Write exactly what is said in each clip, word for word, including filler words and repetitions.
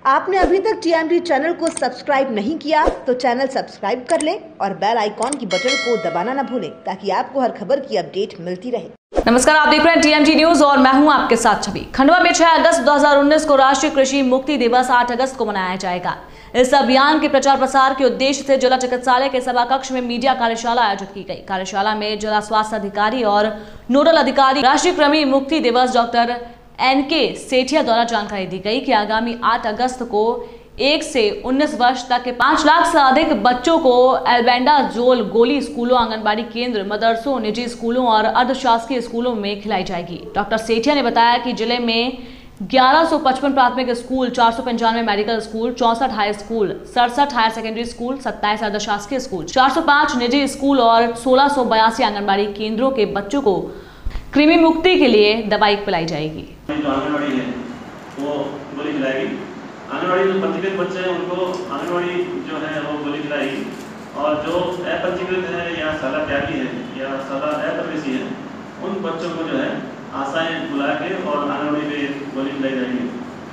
आपने अभी तक टीएमडी चैनल को सब्सक्राइब नहीं किया तो चैनल सब्सक्राइब कर लें और बेल आइकॉन की बटन को दबाना न भूलें ताकि आपको हर खबर की अपडेट मिलती रहे। नमस्कार, आप देख रहे हैं टीएमजी न्यूज और मैं हूं आपके साथ छवि। खंडवा में छह अगस्त दो हज़ार उन्नीस को राष्ट्रीय कृषि मुक्ति दिवस आठ अगस्त को मनाया जाएगा। इस अभियान के प्रचार प्रसार के उद्देश्य से जिला चिकित्सालय के सभा कक्ष में मीडिया कार्यशाला आयोजित की गई। कार्यशाला में जिला स्वास्थ्य अधिकारी और नोडल अधिकारी राष्ट्रीय कृषि मुक्ति दिवस डॉक्टर एन के सेठिया द्वारा जानकारी दी गई कि आगामी आठ अगस्त को एक से उन्नीस वर्ष तक के पाँच लाख से अधिक बच्चों को एल्बेंडाजोल गोली स्कूलों, आंगनबाड़ी केंद्र, मदरसों, निजी स्कूलों और अर्धशासकीय स्कूलों में खिलाई जाएगी। डॉक्टर सेठिया ने बताया कि जिले में ग्यारह सौ पचपन प्राथमिक स्कूल, चार सौ पंचानवे मेडिकल स्कूल, चौसठ हाई स्कूल, सड़सठ हायर सेकेंडरी स्कूल, सत्ताईस अर्धशासकीय स्कूल, चार सौ पाँच निजी स्कूल और सोलह सौ बयासी आंगनबाड़ी केंद्रों के बच्चों को कृमि मुक्ति के लिए दवाई पिलाई जाएगी। जो आंगनबाड़ी है वो गोली खिलाएगी। आंगनबाड़ी जो पंजीकृत बच्चे हैं उनको आंगनबाड़ी जो है वो गोली खिलाएगी, और जो अपंजीकृत है या साला त्यागी है या साला अप्रवेशी है उन बच्चों को जो है आशाएं बुला के और आंगनबाड़ी पे गोली खिलाई जाएगी।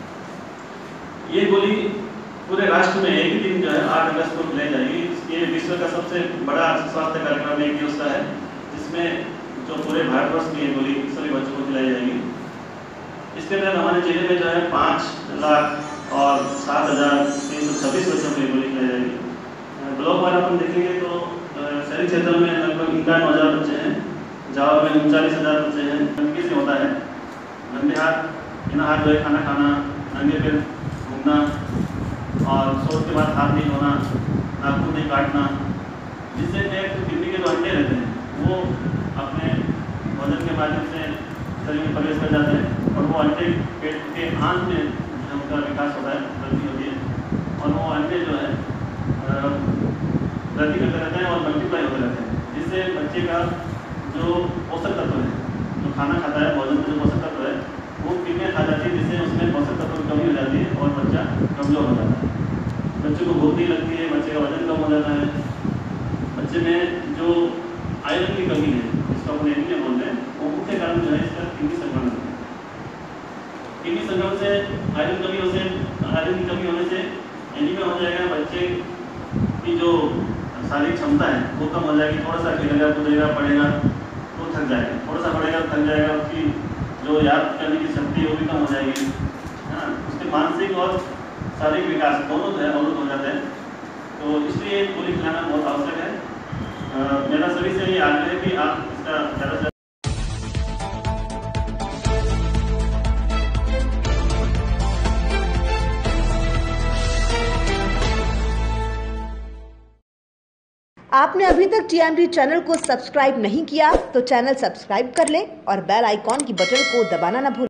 ये गोली पूरे राष्ट्र में एक ही दिन जो है आठ अगस्त को खिलाई जाएगी। ये विश्व का सबसे बड़ा स्वास्थ्य कार्यक्रम एक दिवस का है, जिसमें जो पूरे भारतवर्ष में ये गोली सभी बच्चों को खिलाई जाएगी। इसके तहत हमारे जिले में जो है पाँच लाख और सात हजार तीन सौ छब्बीस बच्चों को ये गोली खिलाई जाएगी। ब्लॉक वार अपन देखेंगे तो शहरी क्षेत्रों में लगभग इक्यावन हजार बच्चे हैं, जावा में उनचालीस हजार बच्चे हैं। गंदगी से होता है, गंदे हाथ, बिना हाथ धोए खाना खाना, नंगे पैर घूमना और सोच के बाद हाथ नहीं धोना, नाखून नहीं काटना, जिससे पेट किडनी के जो अंडे रहते हैं वो अपने भोजन के माध्यम से शरीर में प्रवेश कर जाते हैं और वो अंडे पेट के आंत में जो उनका विकास होता है, वृद्धि होती है और वो अंडे जो है वृद्धि करते रहते हैं और मल्टीप्लाई होते रहते हैं, जिससे बच्चे का जो पोषक तत्व है, जो खाना खाता है, भोजन में जो पोषक तत्व है वो किडनी खा जाती है, जिससे उसमें पोषक तत्व की कमी हो जाती है और बच्चा कमजोर हो जाता है। बच्चे को भूख नहीं लगती है, बच्चे का वजन कम हो जाता है, बच्चे में जो आयरन की कमी है, जिसको अपन एनीमिया बोलते हैं, वो मुख्य कारण जो है इसका किडनी संक्रमण है। किडनी संक्रमण से आयरन कमी होने से आयरन की कमी होने से एनीमिया हो जाएगा। बच्चे की जो शारीरिक क्षमता है वो कम हो जाएगी। थोड़ा सा खेलेगा, कूदेगा, पढ़ेगा तो थक जाएगा, थोड़ा सा पढ़ेगा थक जाएगा, उसकी जो याद करने की शक्ति है वो भी कम हो जाएगी। हाँ, उसके मानसिक और शारीरिक विकास दोनों जो है अवरुद्ध हो जाते हैं। तो इसलिए गोली खिलाना बहुत आवश्यक है। Uh, मेरा सभी से ये आग्रह है कि आप इसका ज़्यादा से आपने अभी तक टीएमडी चैनल को सब्सक्राइब नहीं किया तो चैनल सब्सक्राइब कर लें और बेल आइकॉन की बटन को दबाना न भूलें।